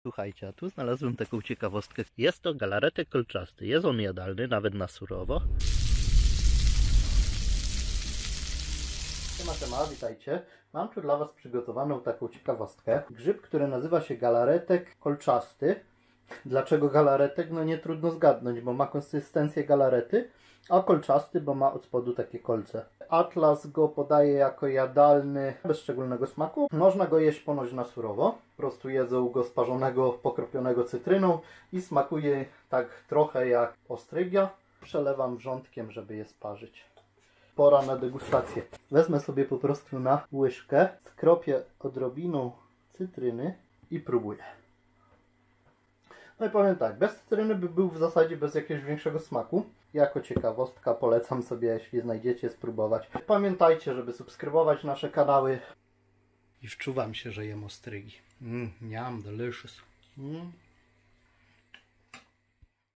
Słuchajcie, a tu znalazłem taką ciekawostkę. Jest to galaretek kolczasty. Jest on jadalny, nawet na surowo. Siema, witajcie. Mam tu dla Was przygotowaną taką ciekawostkę. Grzyb, który nazywa się galaretek kolczasty. Dlaczego galaretek? No nie trudno zgadnąć, bo ma konsystencję galarety, a kolczasty, bo ma od spodu takie kolce. Atlas go podaje jako jadalny, bez szczególnego smaku. Można go jeść ponoć na surowo. Po prostu jedzą go sparzonego, pokropionego cytryną i smakuje tak trochę jak ostrygia. Przelewam wrzątkiem, żeby je sparzyć. Pora na degustację. Wezmę sobie po prostu na łyżkę, skropię odrobiną cytryny i próbuję. No i powiem tak, bez cytryny by był w zasadzie bez jakiegoś większego smaku. Jako ciekawostka polecam sobie, jeśli znajdziecie, spróbować. Pamiętajcie, żeby subskrybować nasze kanały. I wczuwam się, że jem ostrygi. Delicious.